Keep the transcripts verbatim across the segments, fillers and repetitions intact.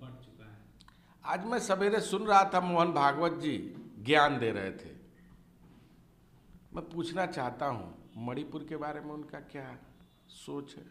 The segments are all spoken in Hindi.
बढ़ चुका है। आज मैं सवेरे सुन रहा था, मोहन भागवत जी ज्ञान दे रहे थे। मैं पूछना चाहता हूं मणिपुर के बारे में उनका क्या सोच है।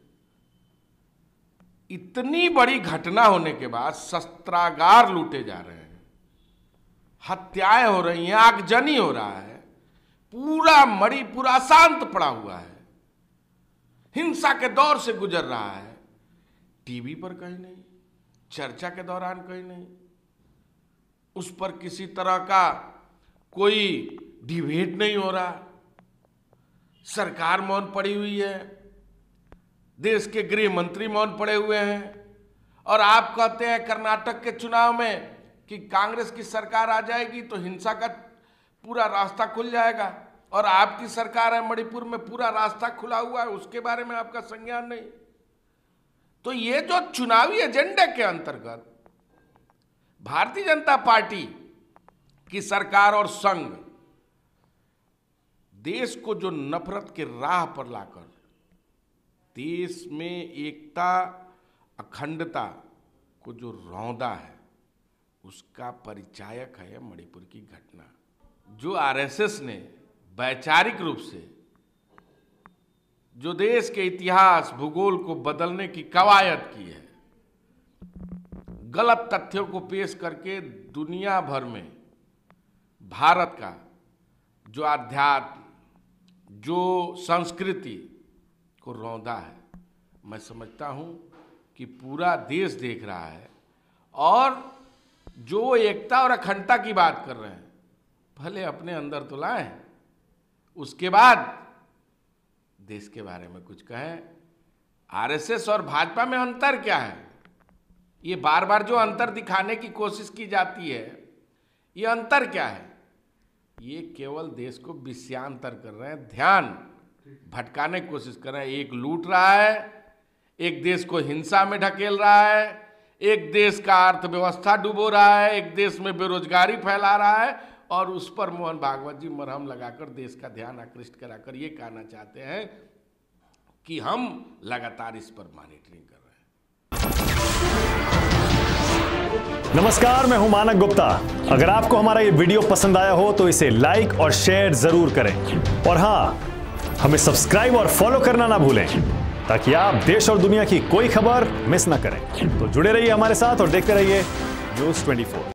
इतनी बड़ी घटना होने के बाद शस्त्रागार लूटे जा रहे हैं, हत्याएं हो रही हैं, आगजनी हो रहा है, पूरा मणिपुर अशांत पड़ा हुआ है, हिंसा के दौर से गुजर रहा है। टीवी पर कहीं नहीं, चर्चा के दौरान कहीं नहीं, उस पर किसी तरह का कोई डिबेट नहीं हो रहा। सरकार मौन पड़ी हुई है, देश के गृह मंत्री मौन पड़े हुए हैं, और आप कहते हैं कर्नाटक के चुनाव में कि कांग्रेस की सरकार आ जाएगी तो हिंसा का पूरा रास्ता खुल जाएगा, और आपकी सरकार है मणिपुर में, पूरा रास्ता खुला हुआ है, उसके बारे में आपका संज्ञान नहीं। तो ये जो चुनावी एजेंडे के अंतर्गत भारतीय जनता पार्टी की सरकार और संघ देश को जो नफरत के राह पर लाकर देश में एकता अखंडता को जो रौंदा है, उसका परिचायक है मणिपुर की घटना। जो आरएसएस ने वैचारिक रूप से जो देश के इतिहास भूगोल को बदलने की कवायद की है, गलत तथ्यों को पेश करके दुनिया भर में भारत का जो अध्यात्म, जो संस्कृति को रौंदा है, मैं समझता हूं कि पूरा देश देख रहा है। और जो एकता और अखंडता की बात कर रहे हैं, भले अपने अंदर तो लाएं, उसके बाद देश के बारे में कुछ कहें। आरएसएस और भाजपा में अंतर क्या है? ये बार बार जो अंतर दिखाने की कोशिश की जाती है, ये अंतर क्या है? ये केवल देश को विषयांतर कर रहे हैं, ध्यान भटकाने की कोशिश कर रहे हैं। एक लूट रहा है, एक देश को हिंसा में ढकेल रहा है, एक देश का अर्थव्यवस्था डुबो रहा है, एक देश में बेरोजगारी फैला रहा है, और उस पर मोहन भागवत जी मरहम लगाकर देश का ध्यान आकृष्ट कराकर ये कहना चाहते हैं कि हम लगातार इस पर मॉनिटरिंग कर रहे हैं। नमस्कार, मैं हूं मानक गुप्ता। अगर आपको हमारा ये वीडियो पसंद आया हो तो इसे लाइक और शेयर जरूर करें, और हां, हमें सब्सक्राइब और फॉलो करना ना भूलें ताकि आप देश और दुनिया की कोई खबर मिस ना करें। तो जुड़े रहिए हमारे साथ और देखते रहिए न्यूज़ चौबीस।